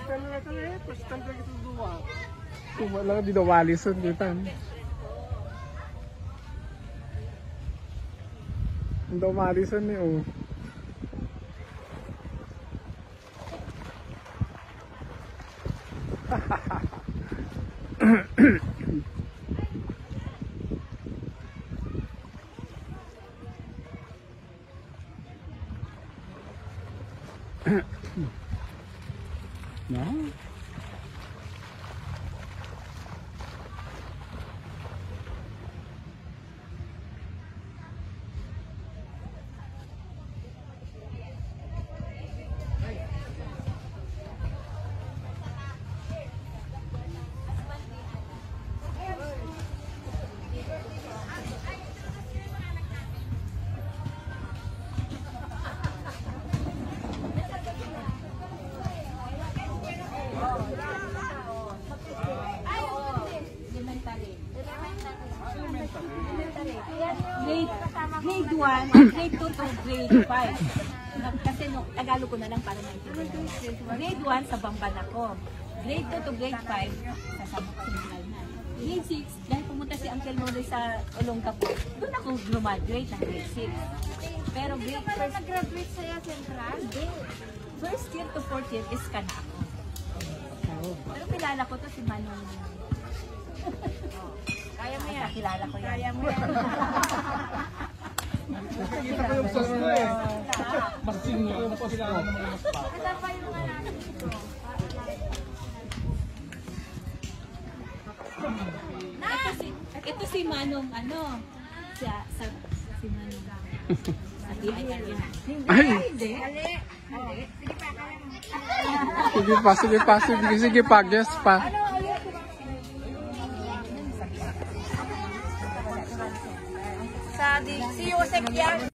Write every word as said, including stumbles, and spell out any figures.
Kung wala, di daw walisan dito. Hindi daw walisan eh, oh. No? Grade, grade one, grade two to grade five. Kasi no, Tagalog ko na lang para maintindihan. Grade one sa Bamban ako. Grade two to grade five sa Sabak Central na. Grade six, dahil pumunta si Uncle Mori sa Olongapo, doon ako graduate ng grade six. Pero grade first... Hindi nag-graduate sa'yo Central? First year to fourth year is ka na ako. Pero kilala ko to si Manong. Kaya mo yan. Kilala ko yan. Kaya mo yan. Nakikita ko yung sa'yo na eh. Mas senior yung po sila ng mga mas pa. Ito pa yung mga natin dito. Ito si, ito si Manong ano. Sa, sa, si Manong. Sabi ay kanya. Ay! Hindi. Ali. Ali. Sige pa, kaya mo. Sige pa, sige pa, sige, sige pa, guess pa. Sa di, si Yosek yan.